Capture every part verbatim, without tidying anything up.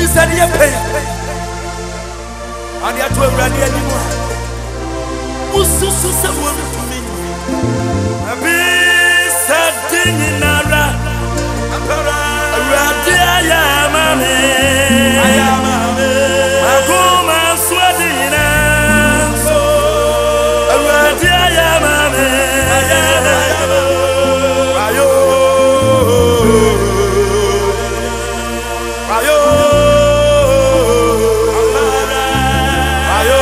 said you pay. And you to ready anymore. Usu susa woman to me. Abi satin in ara. Radia ya mame. Ayamame. Aguma swadina. Radia ya mame. Ayamame. Ayo. Ayo. Ayo.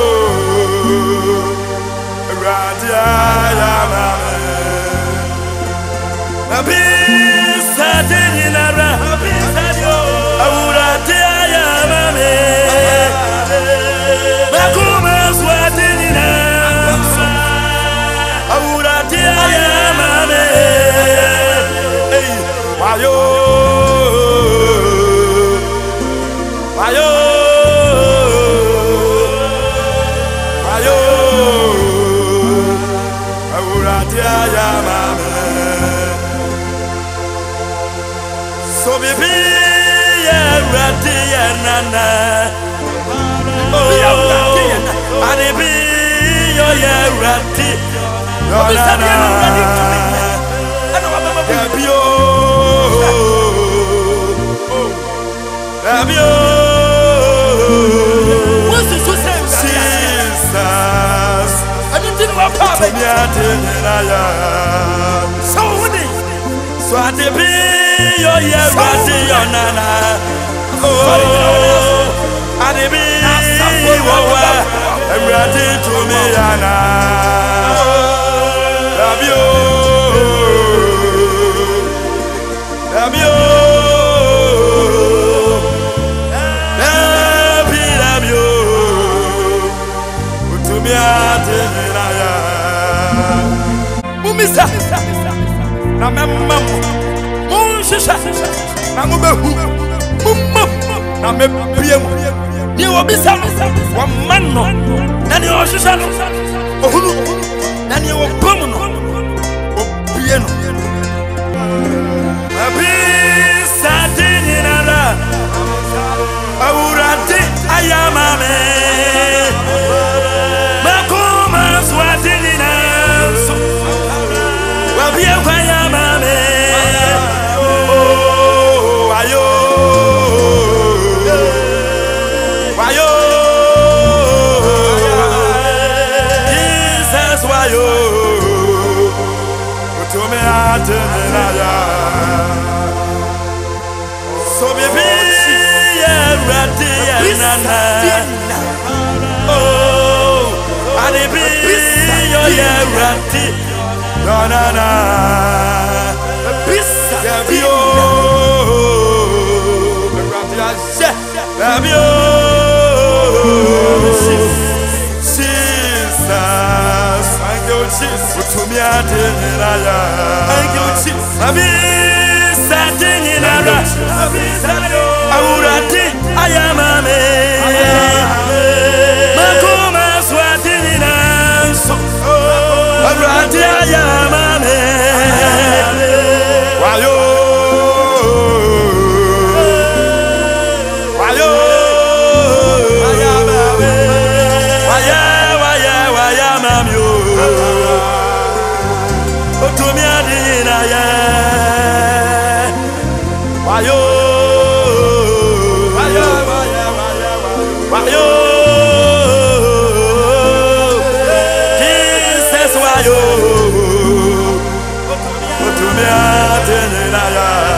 Radia ya mame. Abi Sadinara, Auradia Yamame, Makuma Swadinina, Auradia Yamame, Ayo, Ayo, Ayo, Auradia Yamame. So baby, yeah, ready and nana. Oh, yeah, and it be your yeah, ready. No, nana, Rabio, Rabio. What's this? Jesus, I didn't know about it. So winning. So I did be. Yo ye rati yonana oh adibi wowa rati tumi yana rabio rabio rabi rabio tumi atenina ya mumisa na memam na mo behu mum na me piem ni obisa wa manno na ni ohwehwa no ohunu na ni obom no obie no abi sadinina awurade ayamame makoma swadinina wa bie kwa ayamame. So baby, yeah, ready and nana. Oh, and it be your yeah, ready. No, no, no. Rabio, Rabio, Jesus, thank you, Jesus. To me, I didn't thank you, Jesus. Abi Sadinara, Aurati, Ayamame, Makuma Swadinina, Aurati Ayamame, Wayo, Wayo, Ayamame, Waya, Waya, Wayamamyo. Wayo, wayo, wayo, wayo, Jesus, wayo, otumia tenela ya.